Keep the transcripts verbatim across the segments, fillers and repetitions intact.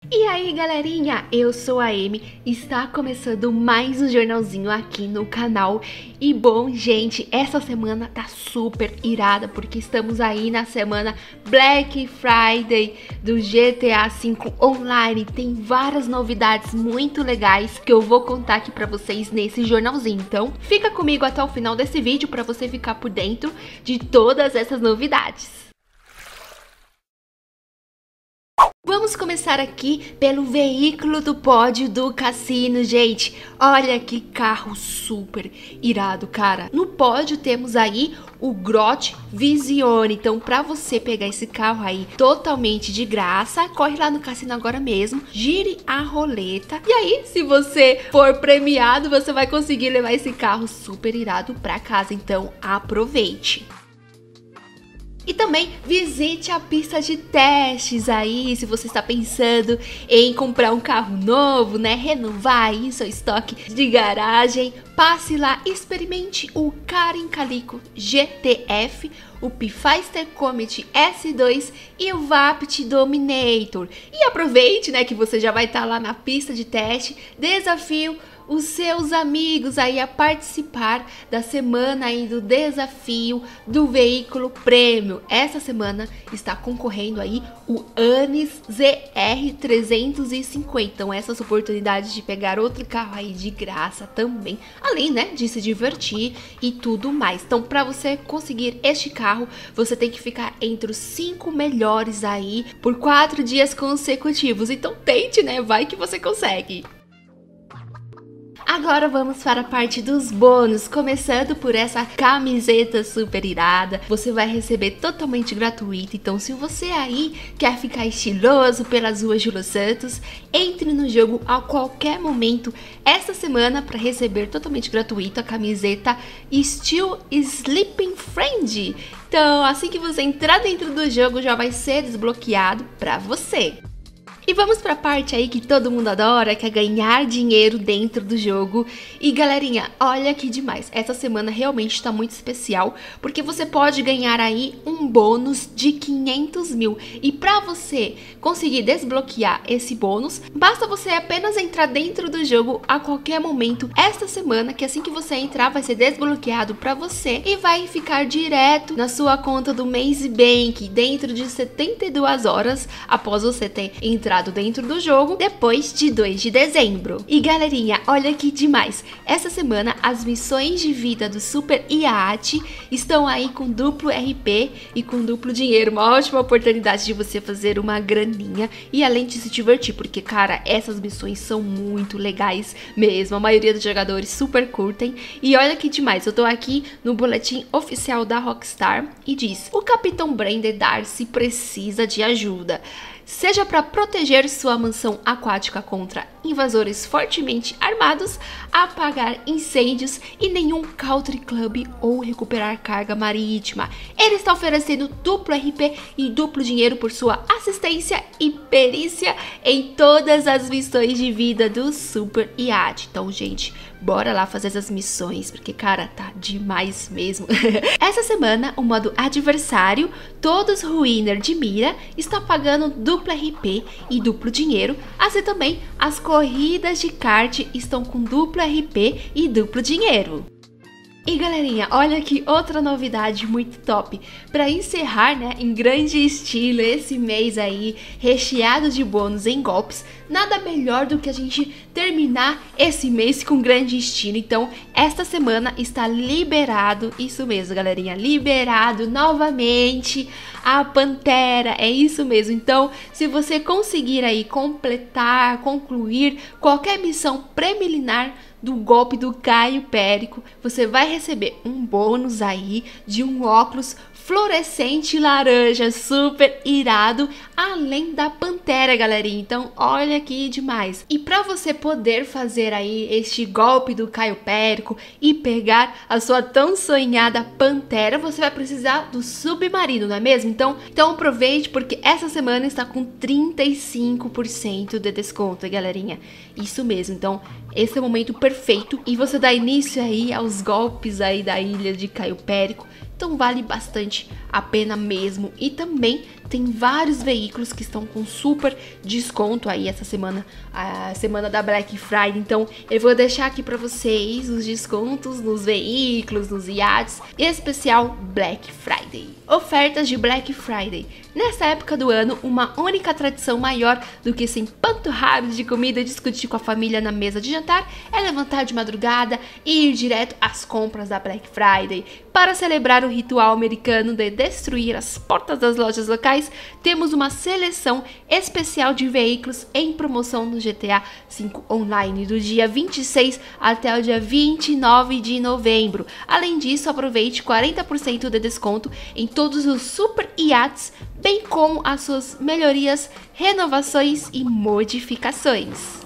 E aí galerinha, eu sou a Amy, está começando mais um jornalzinho aqui no canal. E bom gente, essa semana tá super irada porque estamos aí na semana Black Friday do G T A cinco Online. Tem várias novidades muito legais que eu vou contar aqui pra vocês nesse jornalzinho. Então fica comigo até o final desse vídeo pra você ficar por dentro de todas essas novidades. Vamos começar aqui pelo veículo do pódio do cassino, gente. Olha que carro super irado, cara. No pódio temos aí o Grot Visione. Então, pra você pegar esse carro aí totalmente de graça, corre lá no cassino agora mesmo, gire a roleta. E aí, se você for premiado, você vai conseguir levar esse carro super irado pra casa. Então, aproveite. E também visite a pista de testes aí, se você está pensando em comprar um carro novo, né? Renovar aí seu estoque de garagem. Passe lá, experimente o Karin Calico G T F, o Pfister Comet S dois e o Vapt Dominator. E aproveite, né, que você já vai estar lá na pista de teste. Desafio os seus amigos aí a participar da semana aí do desafio do veículo prêmio. Essa semana está concorrendo aí o Anis Z R trezentos e cinquenta. Então essas oportunidades de pegar outro carro aí de graça também, além, né, de se divertir e tudo mais. Então para você conseguir este carro, você tem que ficar entre os cinco melhores aí por quatro dias consecutivos. Então tente, né, vai que você consegue. Agora vamos para a parte dos bônus, começando por essa camiseta super irada. Você vai receber totalmente gratuito, então se você aí quer ficar estiloso pelas ruas de Los Santos, entre no jogo a qualquer momento essa semana para receber totalmente gratuito a camiseta Still Sleeping Friend. Então assim que você entrar dentro do jogo já vai ser desbloqueado para você. E vamos pra parte aí que todo mundo adora, que é ganhar dinheiro dentro do jogo. E galerinha, olha que demais, essa semana realmente tá muito especial, porque você pode ganhar aí um bônus de quinhentos mil. E pra você conseguir desbloquear esse bônus, basta você apenas entrar dentro do jogo a qualquer momento esta semana, que assim que você entrar vai ser desbloqueado pra você e vai ficar direto na sua conta do Maze Bank dentro de setenta e duas horas após você ter entrado dentro do jogo, depois de dois de dezembro. E galerinha, olha que demais, essa semana as missões de vida do Super Iate estão aí com duplo R P e com duplo dinheiro, uma ótima oportunidade de você fazer uma graninha e além de se divertir, porque cara, essas missões são muito legais mesmo, a maioria dos jogadores super curtem. E olha que demais, eu tô aqui no boletim oficial da Rockstar e diz: o Capitão Brandon Darcy precisa de ajuda. Seja para proteger sua mansão aquática contra invasores fortemente armados, apagar incêndios e nenhum country club ou recuperar carga marítima. Ele está oferecendo duplo R P e duplo dinheiro por sua assistência e perícia em todas as missões de vida do Super Iate. Então, gente, bora lá fazer essas missões, porque, cara, tá demais mesmo. Essa semana, o modo adversário, todos ruiner de mira, está pagando duplo R P e duplo dinheiro, assim também as corridas de kart estão com duplo R P e duplo dinheiro. E galerinha, olha aqui outra novidade muito top, para encerrar, né, em grande estilo esse mês aí, recheado de bônus em golpes, nada melhor do que a gente terminar esse mês com grande estilo. Então, esta semana está liberado, isso mesmo galerinha, liberado novamente a Pantera, é isso mesmo. Então, se você conseguir aí completar, concluir qualquer missão preliminar do golpe do Caio Périco, você vai receber um bônus aí de um óculos fluorescente laranja, super irado, além da Pantera, galerinha. Então, olha que demais. E para você poder fazer aí este golpe do Caio Périco e pegar a sua tão sonhada Pantera, você vai precisar do submarino, não é mesmo? Então, então aproveite, porque essa semana está com trinta e cinco por cento de desconto, galerinha. Isso mesmo. Então, esse é o momento perfeito e você dá início aí aos golpes aí da ilha de Caio Périco, então vale bastante a pena mesmo. E também tem vários veículos que estão com super desconto aí essa semana, a semana da Black Friday. Então eu vou deixar aqui para vocês os descontos nos veículos, nos iates, e especial Black Friday. Ofertas de Black Friday. Nessa época do ano, uma única tradição maior do que se empanturrar de comida e discutir com a família na mesa de jantar é levantar de madrugada e ir direto às compras da Black Friday. Para celebrar o ritual americano de destruir as portas das lojas locais, temos uma seleção especial de veículos em promoção no G T A cinco Online do dia vinte e seis até o dia vinte e nove de novembro. Além disso, aproveite quarenta por cento de desconto em todos os super iates, bem como as suas melhorias, renovações e modificações.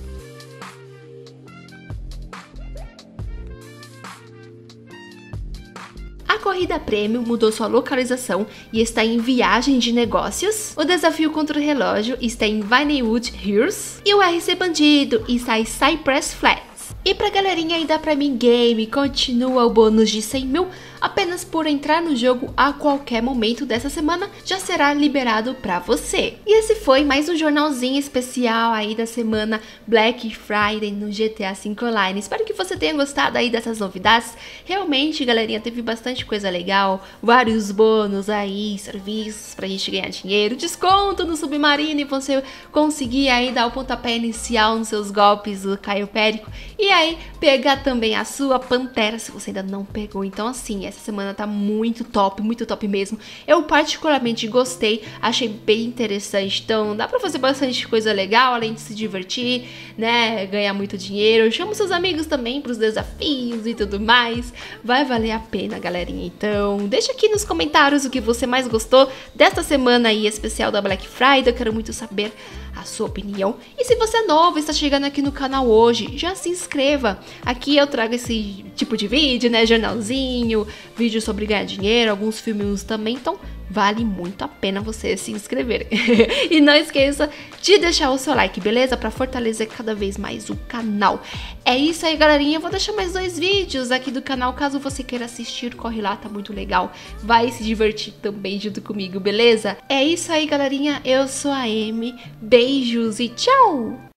A corrida Premium mudou sua localização e está em Viagem de Negócios. O desafio contra o relógio está em Vinewood Hills. E o R C Bandido está em Cypress Flats. E pra galerinha aí da Prime Game, continua o bônus de cem mil apenas por entrar no jogo a qualquer momento dessa semana, já será liberado pra você. E esse foi mais um jornalzinho especial aí da semana Black Friday no G T A cinco Online. Espero que você tenha gostado aí dessas novidades. Realmente, galerinha, teve bastante coisa legal, vários bônus aí, serviços pra gente ganhar dinheiro, desconto no Submarino e você conseguir aí dar o pontapé inicial nos seus golpes do Caio Périco. E aí, pegar também a sua Pantera, se você ainda não pegou. Então, assim, essa semana tá muito top, muito top mesmo. Eu particularmente gostei, achei bem interessante. Então, dá pra fazer bastante coisa legal, além de se divertir, né? Ganhar muito dinheiro. Chama seus amigos também pros desafios e tudo mais. Vai valer a pena, galerinha. Então, deixa aqui nos comentários o que você mais gostou desta semana aí especial da Black Friday. Eu quero muito saber a sua opinião. E se você é novo e está chegando aqui no canal hoje, já se inscreva. Aqui eu trago esse tipo de vídeo, né? Jornalzinho, vídeo sobre ganhar dinheiro, alguns filmes também. Então, vale muito a pena você se inscrever. E não esqueça de deixar o seu like, beleza? Para fortalecer cada vez mais o canal. É isso aí, galerinha. Eu vou deixar mais dois vídeos aqui do canal. Caso você queira assistir, corre lá, tá muito legal. Vai se divertir também junto comigo, beleza? É isso aí, galerinha. Eu sou a Amy. Beijos e tchau!